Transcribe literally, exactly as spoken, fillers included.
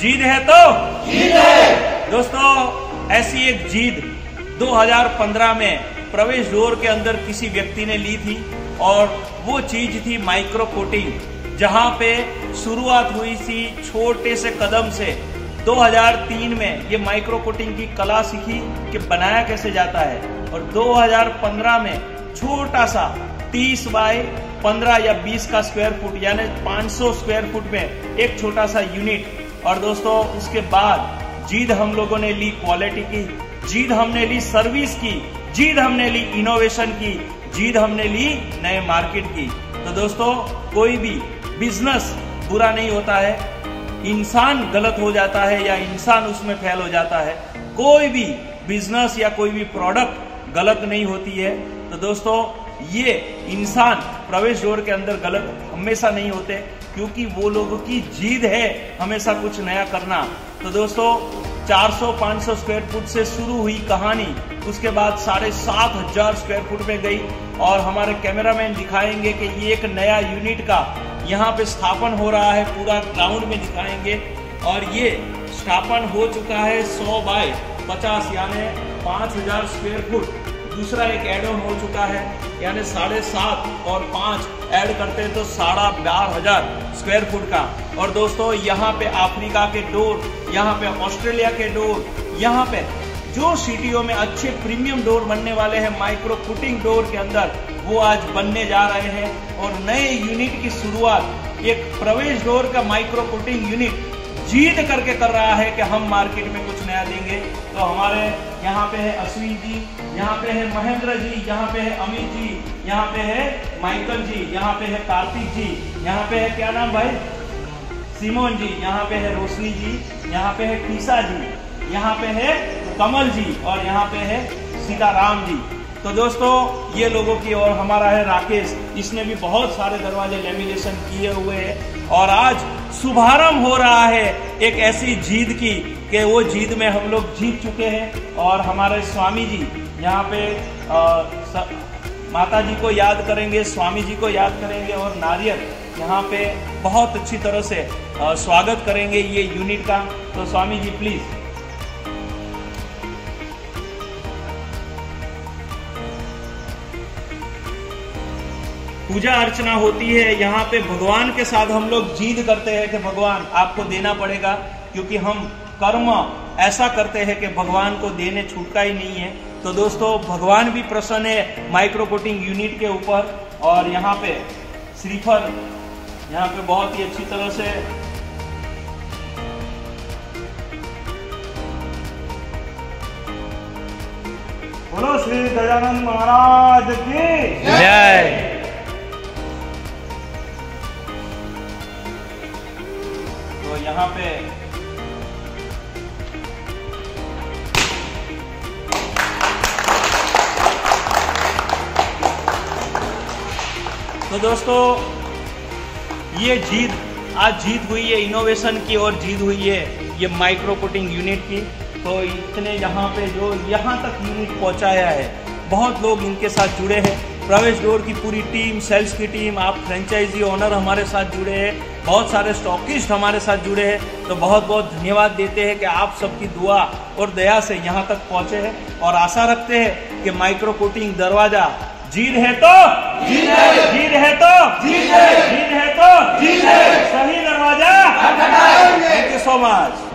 जीत है तो जीत है। दोस्तों, ऐसी एक जीत दो हज़ार पंद्रह में प्रवेश डोर के अंदर किसी व्यक्ति ने ली थी और वो चीज थी माइक्रो कोटिंग, जहां पे शुरुआत हुई थी छोटे से कदम से। दो हज़ार तीन में ये माइक्रो कोटिंग की कला सीखी कि बनाया कैसे जाता है, और दो हज़ार पंद्रह में छोटा सा तीस बाय पंद्रह या बीस का स्क्वायर फुट यानी पाँच सौ स्क्वायर फुट में एक छोटा सा यूनिट। और दोस्तों, उसके बाद जीत हम लोगों ने ली क्वालिटी की, जीत हमने ली सर्विस की, जीत हमने ली इनोवेशन की, जीत हमने ली नए मार्केट की। तो दोस्तों, कोई भी बिजनेस बुरा नहीं होता है, इंसान गलत हो जाता है या इंसान उसमें फेल हो जाता है। कोई भी बिजनेस या कोई भी प्रोडक्ट गलत नहीं होती है। तो दोस्तों, ये इंसान प्रवेश डोर के अंदर गलत हमेशा नहीं होते, क्योंकि वो लोगों की जीत है हमेशा कुछ नया करना। तो दोस्तों, चार सौ पाँच सौ स्क्वायर फुट से शुरू हुई कहानी, उसके बाद साढ़े सात हजार स्क्वायर फुट में गई, और हमारे कैमरामैन दिखाएंगे कि ये एक नया यूनिट का यहाँ पे स्थापन हो रहा है, पूरा ग्राउंड में दिखाएंगे। और ये स्थापन हो चुका है सौ बाय पचास यानी पाँच हजार स्क्वायर फुट। दूसरा एक एड ऑन हो चुका है, यानी साढ़े सात और पाँच ऐड करते हैं तो साढ़ा बारह हजार स्क्वायर फुट का। और दोस्तों, यहाँ पे अफ्रीका के डोर, यहाँ पे ऑस्ट्रेलिया के डोर, यहाँ पे जो सिटियों में अच्छे प्रीमियम डोर बनने वाले हैं माइक्रो कोटिंग डोर के अंदर, वो आज बनने जा रहे हैं। और नए यूनिट की शुरुआत एक प्रवेश डोर का माइक्रो कोटिंग यूनिट जीत करके कर रहा है कि हम मार्केट में कुछ नया देंगे। तो हमारे यहाँ पे है अश्विन जी, यहाँ पे है महेंद्र जी, यहाँ पे है अमित जी, यहाँ पे है माइकल जी, यहाँ पे है कार्तिक जी, यहाँ पे है क्या नाम भाई, सिमोन जी, यहाँ पे है रोशनी जी, यहाँ पे है टीसा जी, यहाँ पे है कमल जी, और यहाँ पे है सीताराम जी। तो दोस्तों, ये लोगों की, और हमारा है राकेश, इसने भी बहुत सारे दरवाजे लेमिनेशन किए हुए हैं। और आज शुभारंभ हो रहा है एक ऐसी जीत की कि वो जीत में हम लोग जीत चुके हैं। और हमारे स्वामी जी यहाँ पे आ, स, माता जी को याद करेंगे, स्वामी जी को याद करेंगे, और नारियल यहाँ पे बहुत अच्छी तरह से आ, स्वागत करेंगे ये यूनिट का। तो स्वामी जी प्लीज। पूजा अर्चना होती है यहाँ पे, भगवान के साथ हम लोग जीद करते हैं कि भगवान आपको देना पड़ेगा, क्योंकि हम कर्म ऐसा करते हैं कि भगवान को देने छूटता ही नहीं है। तो दोस्तों, भगवान भी प्रसन्न है माइक्रो कोटिंग यूनिट के ऊपर। और यहाँ पे श्रीफल यहाँ पे बहुत ही अच्छी तरह से बोलो श्री गजानन महाराज की जय। तो यहाँ पे तो दोस्तों, ये जीत आज जीत हुई है इनोवेशन की, और जीत हुई है ये माइक्रो कोटिंग यूनिट की। तो इतने यहाँ पे जो यहाँ तक यूनिट पहुँचाया है, बहुत लोग इनके साथ जुड़े हैं। प्रवेश डोर की पूरी टीम, सेल्स की टीम, आप फ्रेंचाइजी ओनर हमारे साथ जुड़े हैं, बहुत सारे स्टॉकिस्ट हमारे साथ जुड़े हैं। तो बहुत बहुत धन्यवाद देते हैं कि आप सबकी दुआ और दया से यहाँ तक पहुँचे हैं, और आशा रखते हैं कि माइक्रो कोटिंग दरवाजा जीत है तो जीत है, जीत है तो जीत है, जीत है तो जीत है, सही दरवाजा। Thank you so much.